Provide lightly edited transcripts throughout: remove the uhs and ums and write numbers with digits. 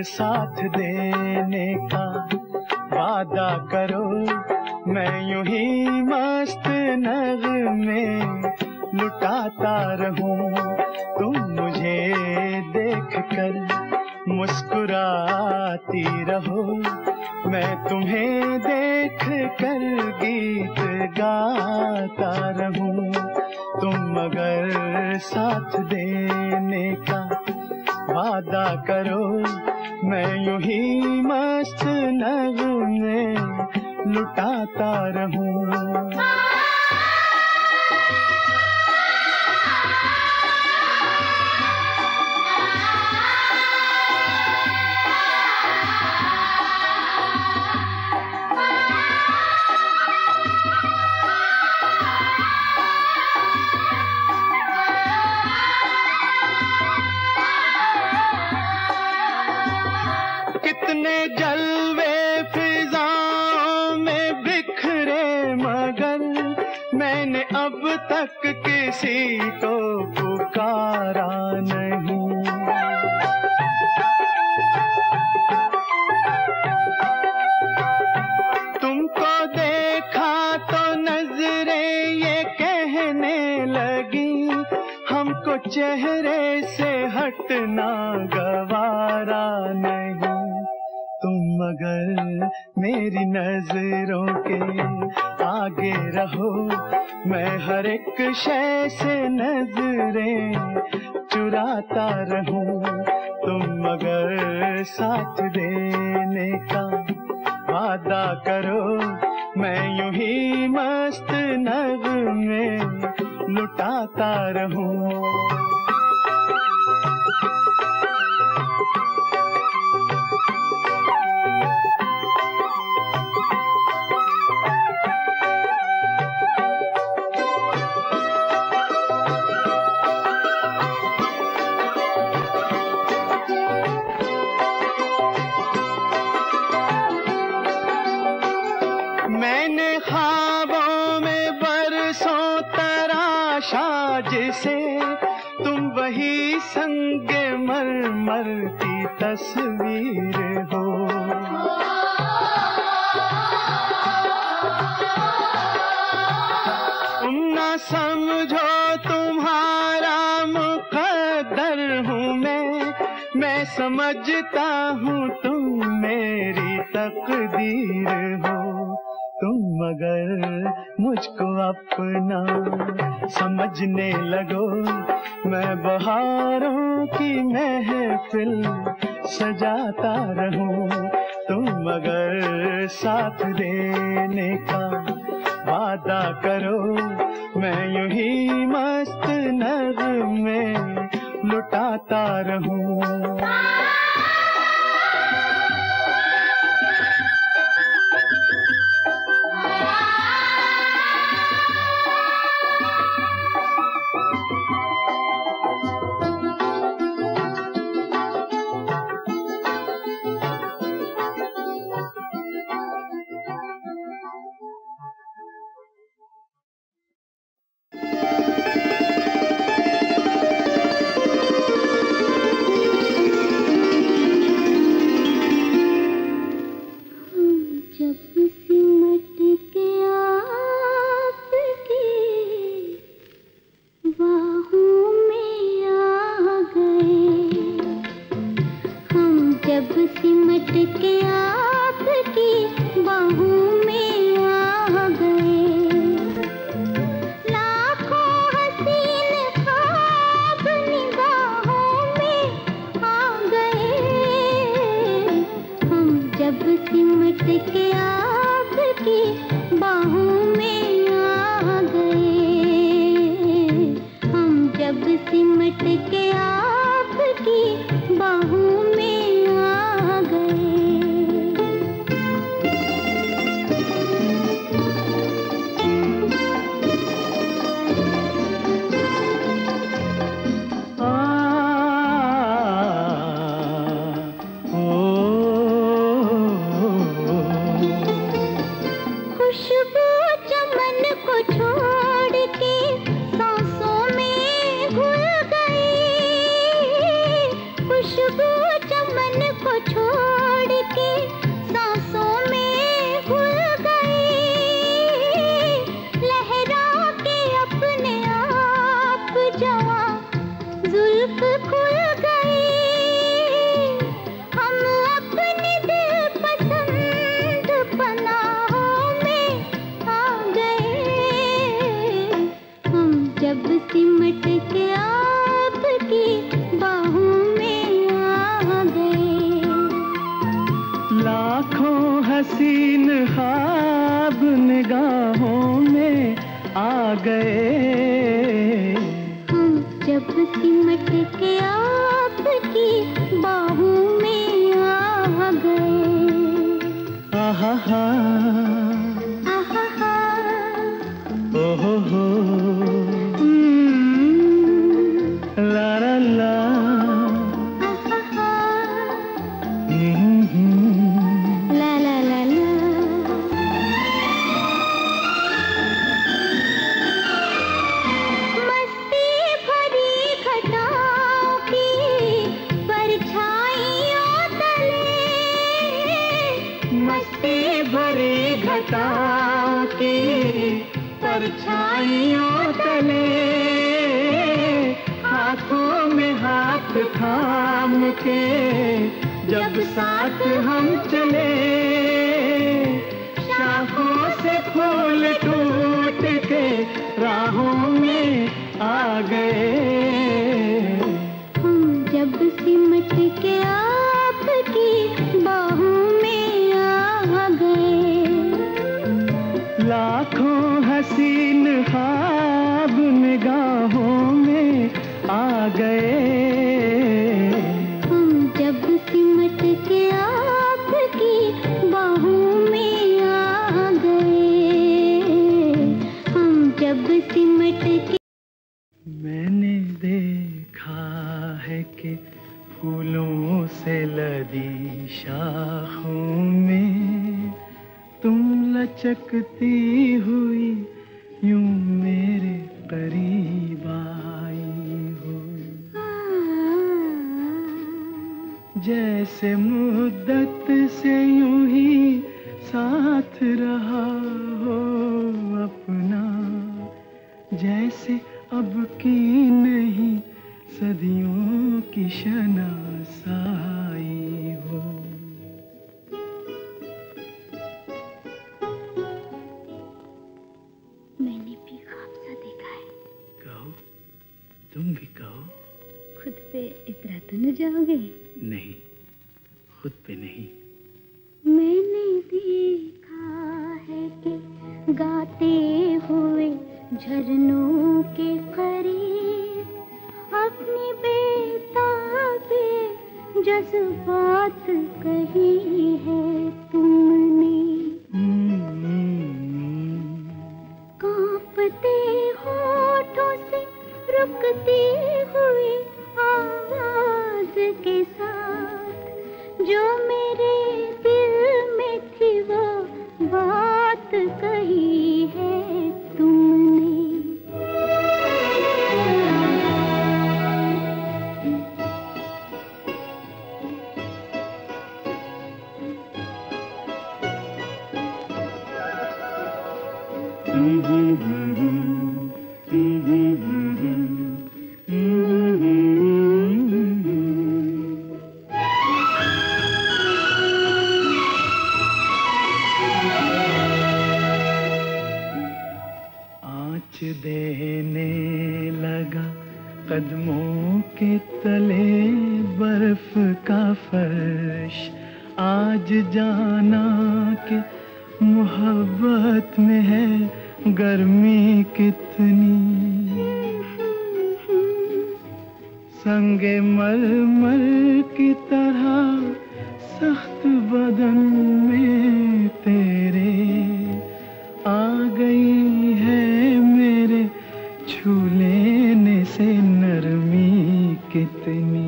साथ देने का वादा करो, मैं यूं ही मस्त नगमे लुटाता रहूं। तुम मुझे देख कर मुस्कुराती रहो, मैं तुम्हें देख कर गीत गाता रहूं। तुम अगर साथ देने का वादा करो, मैं यूं ही मस्त नगमे लुटाता रहूं। कितने जलवे फिजाओं में बिखरे, मगर मैंने अब तक किसी को पुकारा नहीं। तुमको देखा तो नजरें ये कहने लगी, हमको चेहरे से हटना गवारा नहीं। तुम मगर मेरी नजरों के आगे रहो, मैं हर एक शय से नजरें चुराता रहूं। तुम मगर साथ देने का वादा करो, मैं यूं ही मस्त नगमे लुटाता रहूं। मैंने ख्वाबों में बरसों तराशा जिसे, तुम वही संगे मरमर की तस्वीर हो। तुम ना समझो तुम्हारा मुकद्दर हूँ मैं समझता हूँ तुम मेरी तकदीर हो। तुम मगर मुझको अपना समझने लगो, मैं बहारों की महफिल सजाता रहूं। तुम मगर साथ देने का वादा करो, मैं यूं ही मस्त नगमे लुटाता रहूं। गए। हम जब सिमट के आपकी बाहों में आ गए। आहा हा, आहा हा, ओहो हो, ला ला ला, आहा हा, ला ला ला ला। मस्ती भरी घटाओं की परछाइयों तले, मस्ती भरी घटाओं की परछाइयों तले, हाथों में हाथ थाम के जब साथ हम चले, शाखों से फूल टूट के राहों में आ गए। हम जब सिमट के आपकी बाहों में आ गए। लाखों हसीन ख्वाब निगाहों में आ गए। हम जब सिमट के आपकी बाहों में आ गए। हम जब सिमट के। मैंने देखा है कि फूलों से लदी शाखों में तुम लचकती हुई यूं मेरे करीब आई हो, जैसे मुद्दत से यूं ही साथ रहा हो अपना, जैसे अब की नहीं सदियों की शनासाई हो। मैंने भी ख्वाब सा देखा है। कहो, तुम भी कहो। खुद पे इतरा तो न जाओगे? नहीं, खुद पे नहीं। मैंने देखा है कि गाते हुए झरनों के करीब अपनी बेताबी जज्बात कही है तुमने। कांपते होठों से रुकती हुई आवाज के साथ जो मेरे दिल में थी वो बात कही है तुमने। आँच देने लगा कदमों के तले बर्फ का फर्श, आज जाना कि मोहब्बत में है गर्मी कितनी। संगे मरमर की तरह सख्त बदन में तेरे आ गई है मेरे छू लेने से नरमी कितनी।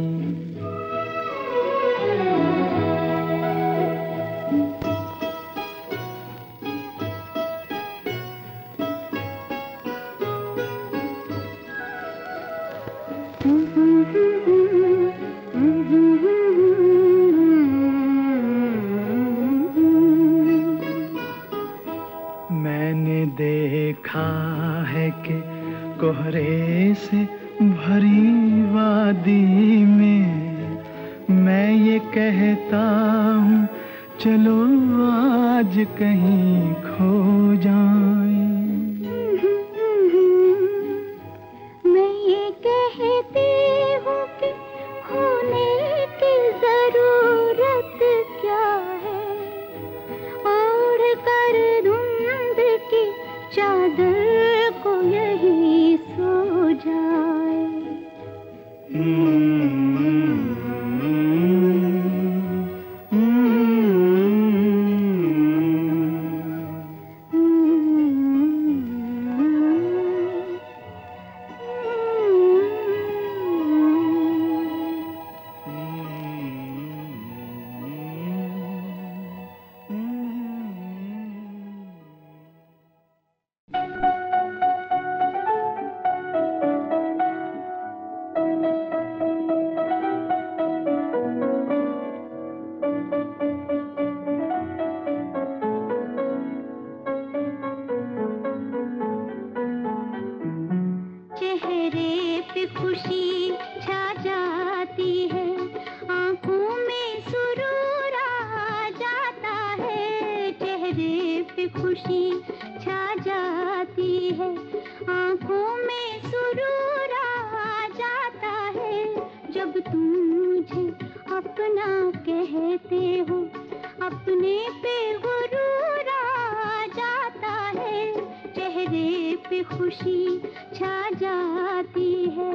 मैंने देखा है कि कोहरे से भरी वादी में मैं ये कहता हूँ चलो आज कहीं खो जाएं। मैं ये कहती हूँ कि खोने की जरूरत क्या है, ओढ़ कर धुंध की चादर को खुशी छा जाती है, आंखों में सुरूर आ जाता है, चेहरे पे खुशी छा जाती है, आंखों में सुरूर आ जाता है, जब तुम मुझे अपना कहते हो, अपने पे गुरूर आ जाता है, चेहरे पे खुशी छा जाती है।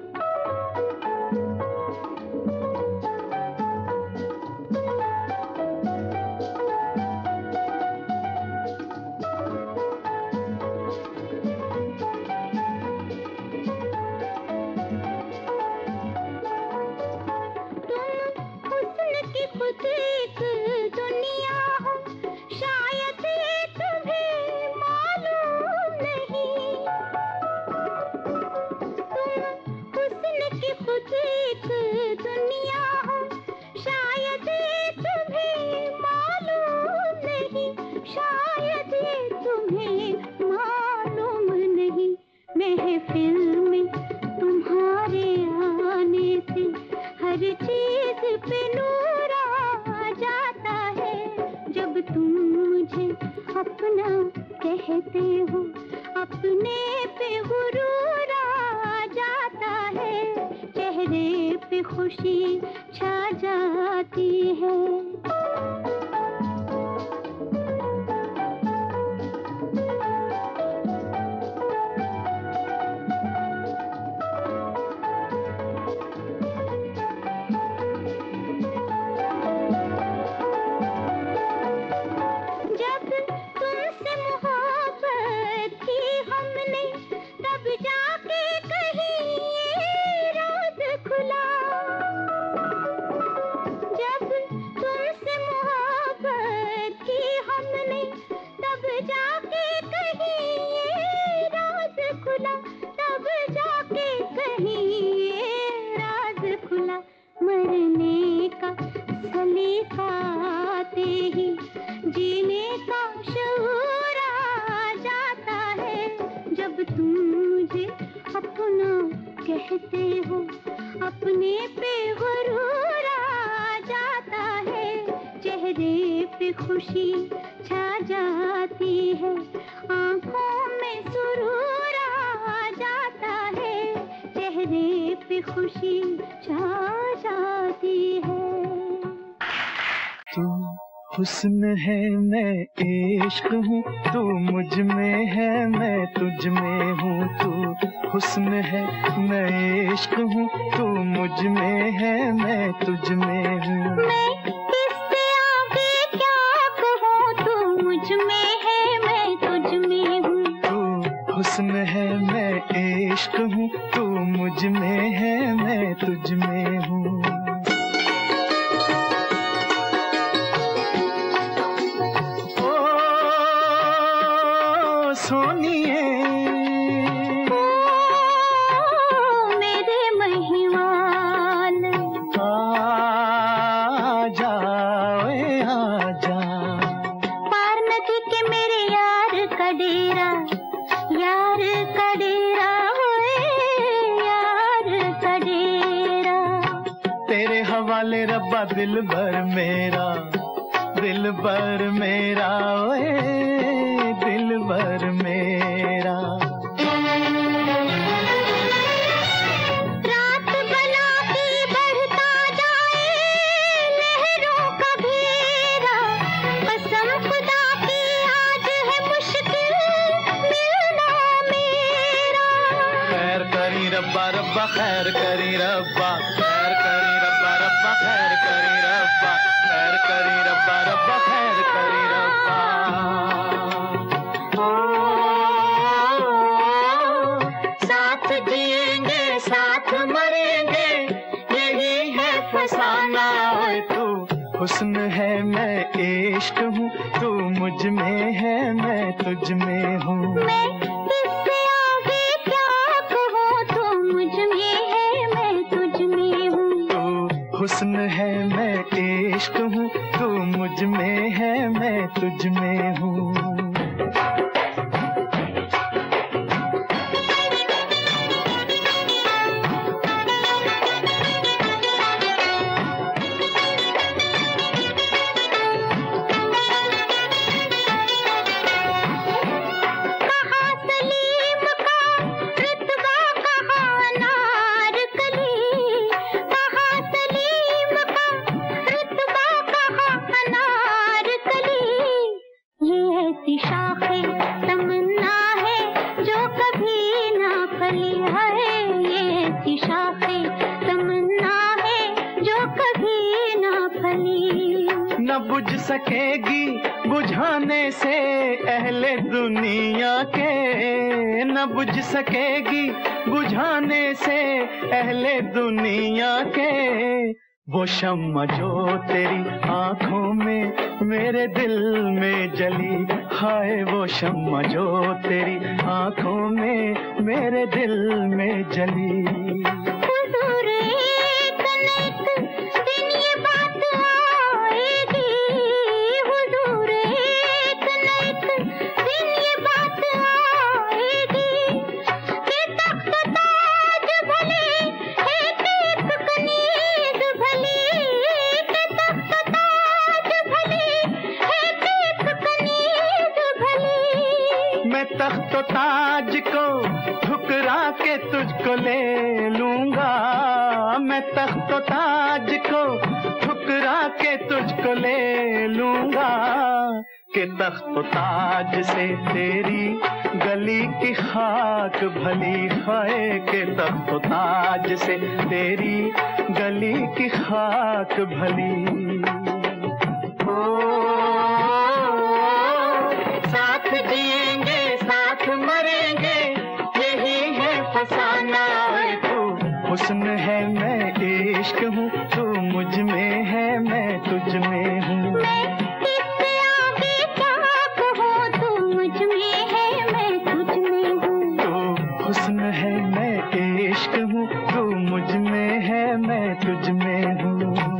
खुद एक दुनिया हो, शायद तुम्हें मालूम नहीं, तुम हुस्न की खुद एक दुनिया हो, शायद तुम्हें मालूम नहीं, शायद तुम्हें मालूम नहीं, महफिल में तुम्हारे आने से हर चीज पे नूर आ जाता है, जब तुम मुझे अपना कहते हो, अपने पे गुरूर आ जाता है, चेहरे पे खुशी छा जाती है। मरने का सलीका आते ही जीने का शऊर आ जाता है, जब तुम मुझे अपना कहते हो, अपने पे गुरूर आ जाता है, चेहरे पे खुशी छा जाती है, आंखों में सुरूर आ जाता है, चेहरे पे खुशी छा जाती है। तू हुस्न है मैं इश्क हूँ, तू मुझ में है मैं तुझ में हूँ, तू हुस्न है मैं इश्क हूँ, तू मुझ में है मैं तुझ में हूँ। मैं इससे आगे क्या कहूँ, तू मुझ में है मैं तुझ में हूँ। तू हुस्न है मैं इश्क हूँ, तू मुझ में है मैं तुझ में हूँ। सोनिए मेरे महिवाल, आजा आजा, पार नदी के मेरे यार का डेरा, यार का डेरा होए, यार का डेरा, तेरे हवाले रब्बा दिल भर मेरा, दिल भर मेरा ओए, दिल भर मेरा। रात बना के बढ़ता जाए लहरों का घेरा, कसम खुदा की आज है मुश्किल मिलना मेरा। खैर करी रब्बा रब्बा, खैर करी रब्बा, खैर करी रब्बा रब्बा, खैर करी रब्बा, खैर करी रब्बा रब्बा, खैर करी रब्बा। साथ जिएंगे साथ मरेंगे, यही है फसाना। ओए तू हुस्न है मैं इश्क हूँ, तू मुझ में है मैं तुझ में हूँ। मैं इससे आगे क्या कहूँ, तू मुझ में है मैं तुझ में हूँ। तू हुस्न है मैं इश्क हूँ, तू मुझ में है मैं तुझ में हूँ। बुझ सकेगी बुझाने से अहले दुनिया के, न बुझ सकेगी बुझाने से अहले दुनिया के। वो शम्मा जो तेरी आंखों में मेरे दिल में जली, हाय वो शम्मा जो तेरी आंखों में मेरे दिल में जली। हुजूर एक न एक दिन ये बात आएगी, हुजूर एक न एक दिन ये बात आएगी कि तख्त ताज भले एक एक कनीज भली, कि तख्त ताज भले एक एक कनीज भली। मैं तख्त ताज को ठुकरा के तुझको ले लूंगा, मैं तख्त ताज को ठुकरा के तुझको ले लूंगा, कि तख्त ताज से तेरी गली की खाक भली है, कि तख्त ताज से तेरी गली की खाक भली। साथ जिएंगे साथ मरेंगे यही है फसाना। तू हुस्न है मैं इश्क हूँ, तू मुझ में है मैं तुझ में हूँ। मैं इससे आगे क्या कहूँ, तू मुझ में है मैं तुझ में हूँ। तू हुस्न है मैं इश्क हूँ, तू मुझ में है मैं तुझ में हूँ।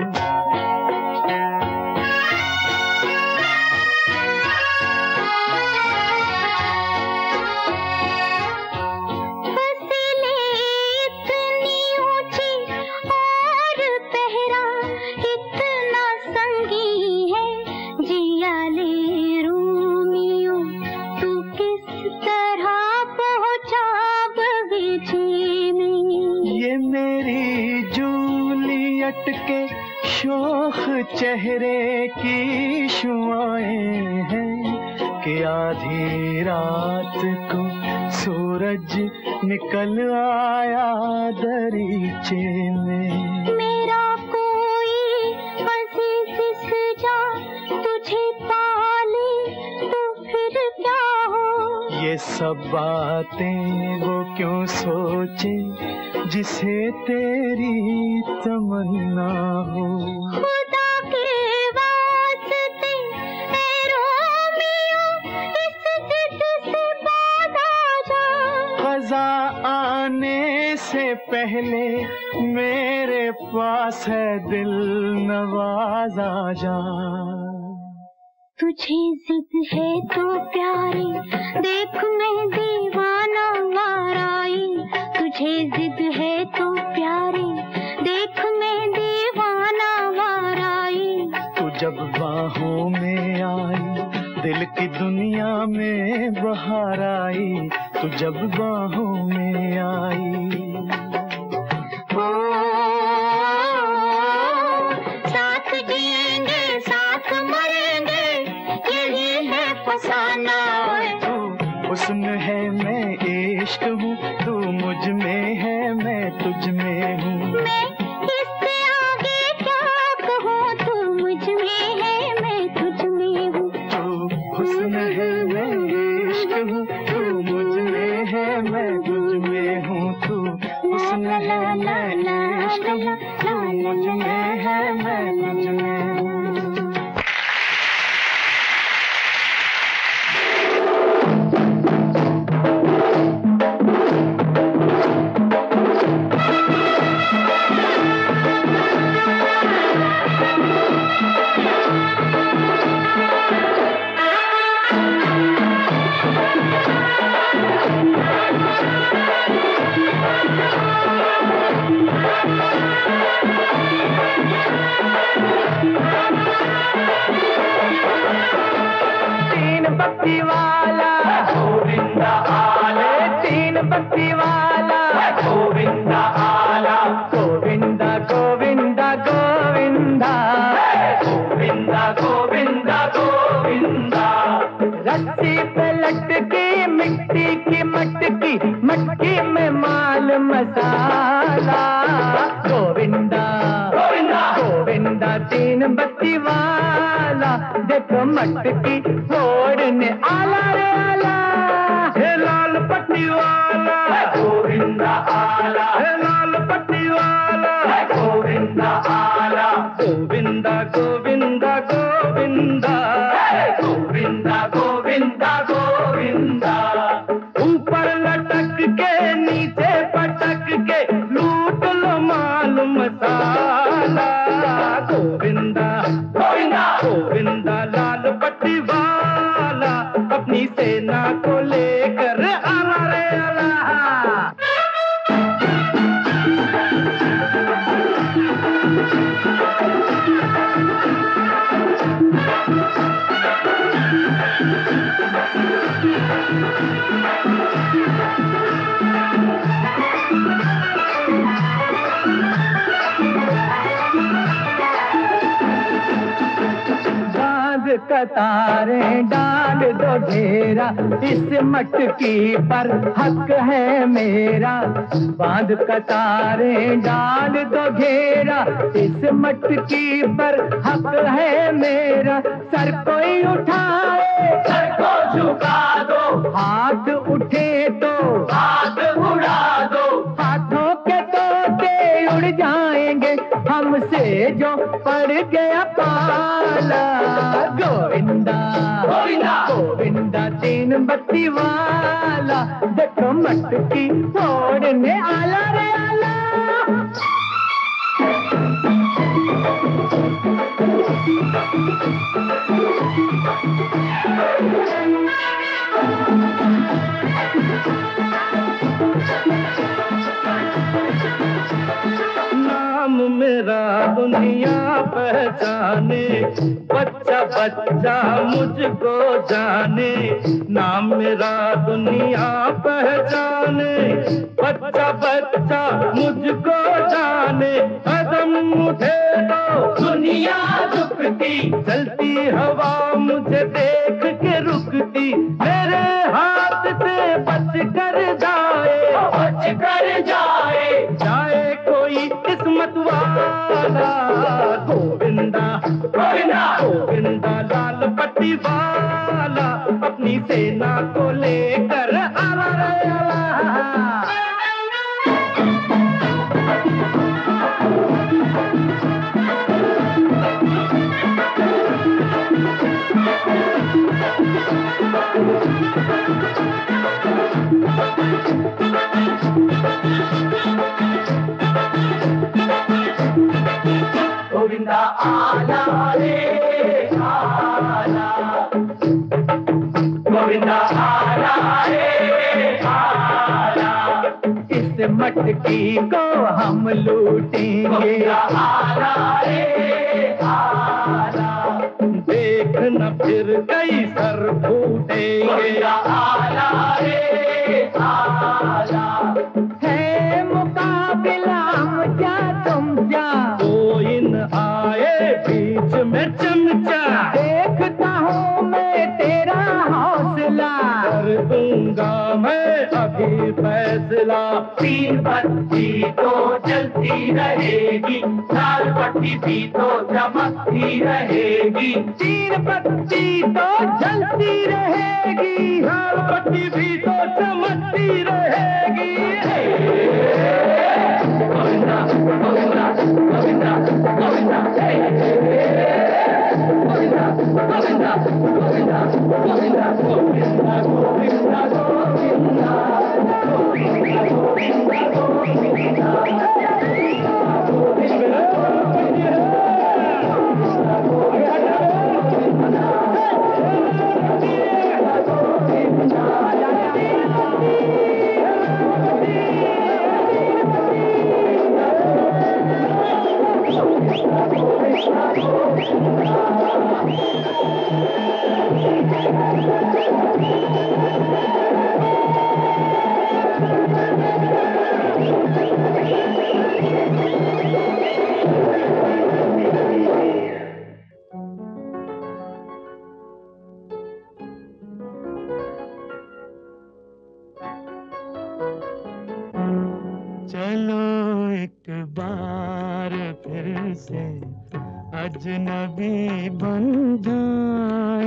के शोख चेहरे की शुआएं हैं कि आधी रात को सूरज निकल आया दरीचे में। मेरा कोई अजीज सजा तुझे पाले तो फिर क्या हो, ये सब बातें वो क्यों सोचे जिसे तेरी तमन्ना हो। खुदा के वास्ते ऐ रोमियो इस जिद से बाज आ जा। ख़ज़ा आने से पहले मेरे पास है दिल नवाज आ जा। तुझे जिद है तो प्यारे देख मैं दीवाना वाराई, तुझे जिद है तो प्यारे देख मैं दीवाना वाराई। तू जब बाहों में आई दिल की दुनिया में बहार आई, तू जब बाहों में आई। साथ जिएंगे साथ मरेंगे यही है फसाना। तू हुस्न है मैं इश्क हूँ, तू मुझ में है मैं तुझ में हूँ। मैं इससे आगे क्या कहूँ, तू मुझ में है मैं तुझ में हूँ। तू हुस्न है मैं इश्क हूँ, तू मुझ में है मैं तुझ में हूँ। तू हुस्न है मैं इश्क हूँ, तू मुझ में है मैं तुझ में हूँ। बत्ती वाला गोविंदा आला, तीन बत्ती वाला गोविंदा आला। गोविंदा गोविंदा गोविंदा गोविंदा गोविंदा गोविंदा। रस्सी पे लटकी मिट्टी की मटकी, मटकी में माल मसाला। गोविंदा गोविंदा गोविंदा तीन बत्ती वाला। मटकी फोड़ने आला रे आला, हे लाल पट्टी वाला गोविंदा आला, हे लाल पट्टी वाला गोविंदा आला, गोविंदा गोविंदा गोविंदा गोविंदा गोविंदा गोविंदा। ऊपर लटक के नीचे पटक के लूट लो माल मसाला, गोविंदा गोविंदा गोविंदा लाल पट्टी वाला अपनी सेना को लेकर आला रे आला। कतारें डाल दो घेरा, इस मटकी पर हक है मेरा। बांध कतारें डाल दो घेरा, इस मटकी पर हक है मेरा। सर कोई उठाए सर को झुका दो, हाथ उठे तो हाथ उड़ा दो। हाथों के तोते उड़ जाएंगे हमसे जो पड़ गया पाला, गोविंदा गोविंदा गोविंदा तीन बत्ती वाला, देखो मटकी फोड़ने आला रे आला। नाम मेरा दुनिया पहचाने, बच्चा बच्चा मुझको जाने। नाम मेरा दुनिया पहचाने, बच्चा बच्चा मुझको जाने। कदम उठे तो दुनिया झुकती, चलती हवा मुझे देख के रुकती। मेरे हाथ से बच कर जाए, बच कर जाए जाए कोई किस्मत वाला, गोविंदा गोविंदा गोविंदा लाल पट्टी वाला अपनी सेना को लेकर आला रे आला। गोविंदा आला रे आला, गोविंदा आला रे आला। इस मटकी को हम लूटेंगे, आला रे आला। देखना फिर कई सर फूटेंगे, आला रे आला। है मुकाबला मुझा तुम जा, कोई न आए बीच में चमचा। देखता हूँ मैं तेरा हौसला, कर दूंगा मैं अभी फैसला। तीन बत्ती तो जलती रहेगी, लाल पट्टी भी तो चमकती रहेगी। तीन बत्ती तो जलती रहेगी, लाल पट्टी भी तो चमकती रहेगी। गोविंदा गोविंदा गोविंदा गोविंदा गोविंदा गोविंदा गोविंदा गोविंदा गोविंदा गोविंदा गोविंदा चलो एक बार फिर से अजनबी बन जाए।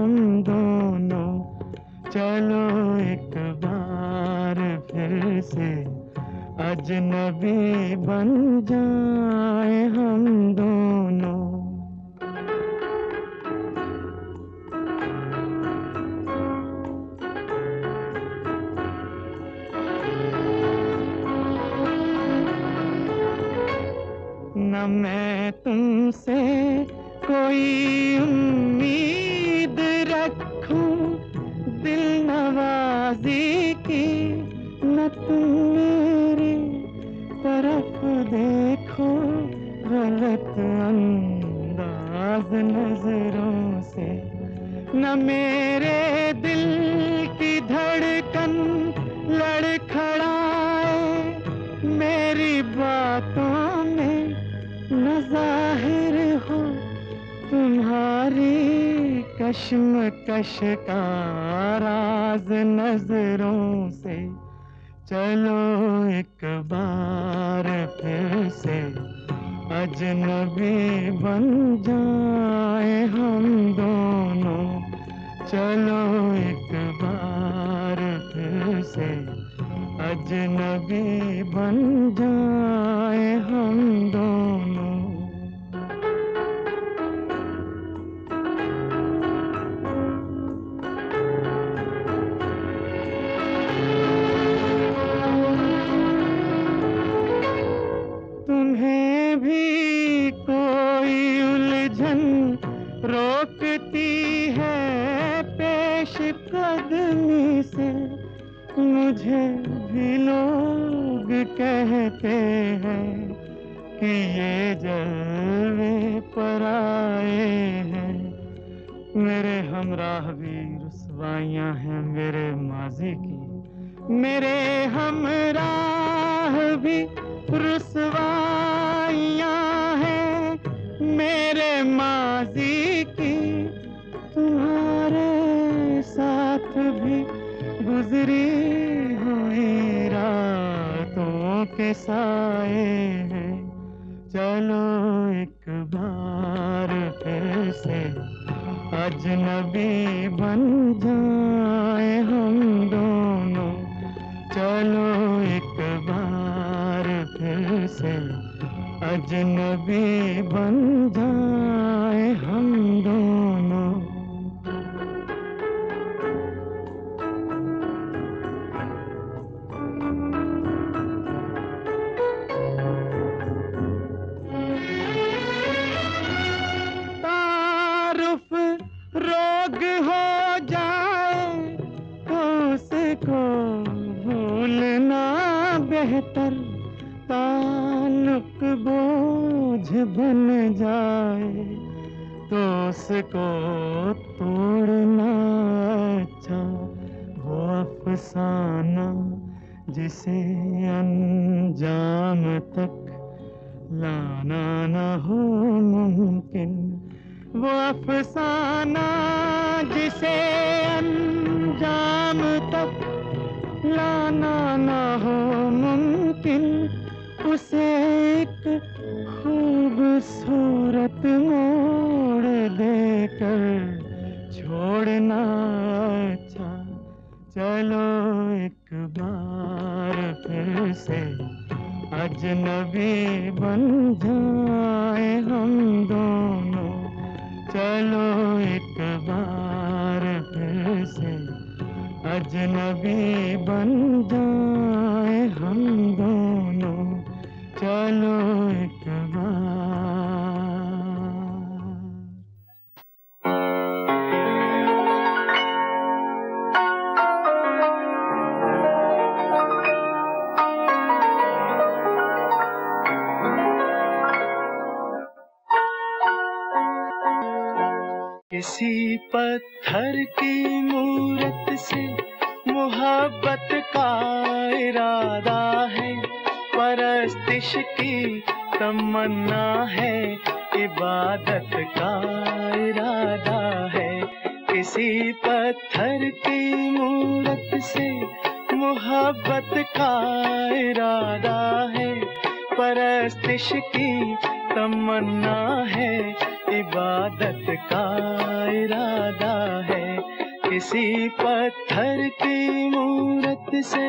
हम दोनों, चलो एक बार फिर से अजनबी बन जाए हम दोनों। न मैं तुमसे कोई उम्मीद रखूं दिल नवाजी की, न तुम मेरी तरफ देखो गलत अंदाज नजरों से, न मेरे दिल की धड़कन लड़खड़ाए मेरी बातों में, न जाहिर हो तुम्हारी कश्मकश का राज नजरों से। चलो एक बार फिर से अजनबी बन जाए हम दोनों, चलो एक बार फिर से अजनबी बन जाए हम दोनों। तुम्हें भी कोई उलझन रोकती है पेश कदमी से, मुझे भी लोग कहते हैं कि ये जलवे पर आए हैं। मेरे हमराह भी रुसवाइयाँ हैं मेरे माजी की, मेरे हमराह भी रुसवाइयाँ हैं मेरे माजी की। तुम्हारे साथ भी गुजरी हुई रातों के साए हैं। चलो एक बार फिर से अजनबी बन जाए हम दोनों, चलो एक बार फिर से अजनबी बन जाए हम दोनों। रोग हो जाए तो उसको भूलना बेहतर, ताल्लुक बोझ बन जाए तो उसको तोड़ना अच्छा। वो अफसाना जिसे अंजाम तक लाना न हो मुमकिन, वो अफसाना जिसे अंजाम तक लाना न हो मुमकिन, उसे एक खूबसूरत मोड़ देकर छोड़ना अच्छा। चलो एक बार फिर से अजनबी बन जाए हम दोनों, चलो एक बार फिर से अजनबी बन जाए हम दोनों, चलो एक बार। किसी पत्थर की मूरत से मोहब्बत का इरादा है, परस्तिश की तमन्ना है, इबादत का इरादा है। किसी पत्थर की मूरत से मोहब्बत का इरादा है, परस्तिश की तमन्ना है, इबादत का इरादा है किसी पत्थर की मूरत से।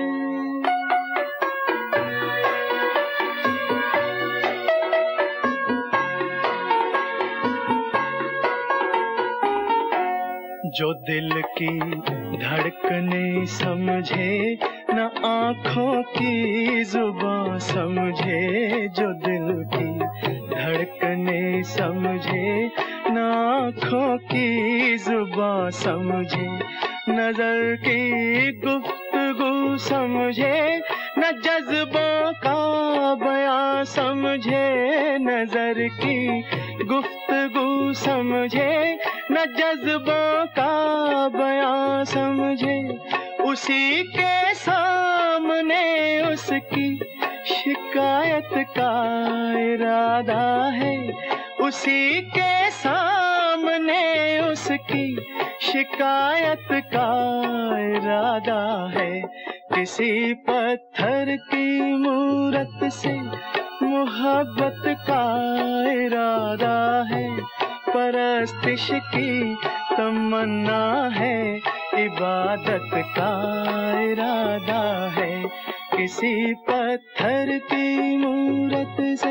जो दिल की धड़कने समझे न आँखों की जुबान समझे, जो दिल की धड़कने समझे न आँखों की जुबान समझे, नजर की गुफ्तगू समझे न जज्बों का बयां समझे, नजर की गुफ्तगू समझे न जज्बों का बयां समझे, उसी के सामने उसकी शिकायत का इरादा है, उसी के सामने उसकी शिकायत का इरादा है किसी पत्थर की मूरत से मोहब्बत का इरादा है, परस्तिश की तमन्ना है, इबादत का इरादा है किसी पत्थर की मूरत से।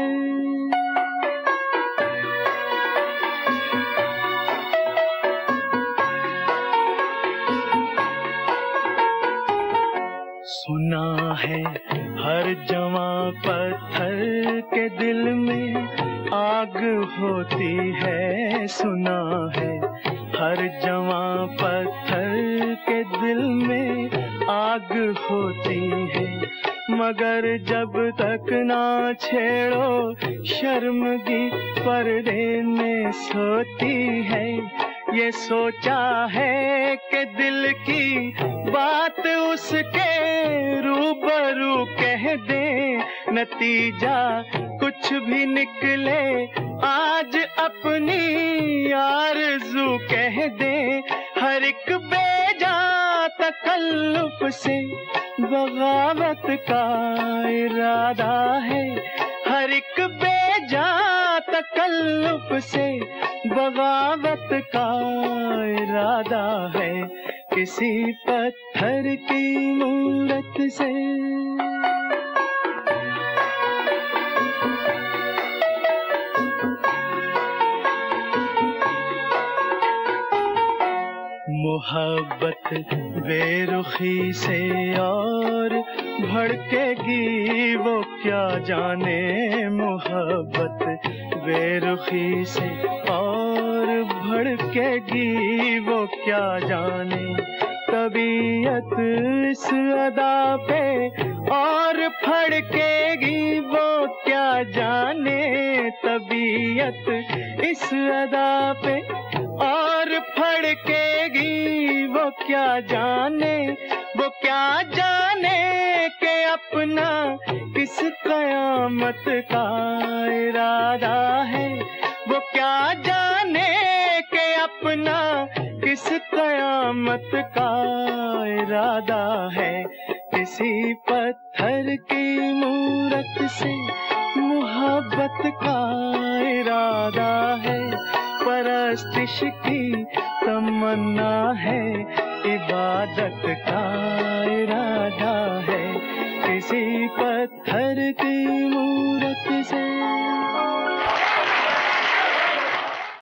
सुना है हर जवां पत्थर के दिल में आग होती है, सुना है हर जवां पत्थर के दिल में आग होती है, मगर जब तक ना छेड़ो शर्मगी पर्दे में सोती है, ये सोचा है कि दिल की बात उसके रूबरू कह दे, नतीजा कुछ भी निकले आज अपनी आरज़ू कह दे, हर एक बेजा तकल्लुफ से बगावत का इरादा है, हर एक बेजा तकल्लुफ से बगावत का इरादा है किसी पत्थर की मूरत से। मोहब्बत बेरुखी से और भड़केगी वो क्या जाने, मोहब्बत बेरुखी से और भड़केगी वो क्या जाने, तबीयत इस अदा पे और फड़केगी वो क्या जाने, तबीयत इस अदा पे और फड़केगी वो क्या जाने, वो क्या जाने के अपना किस कयामत का इरादा है, वो क्या जाने के अपना किस कयामत का इरादा है किसी पत्थर की मूरत से मोहब्बत का इरादा है, परस्तिश की तमन्ना है, इबादत का इरादा है किसी पत्थर की मूरत से।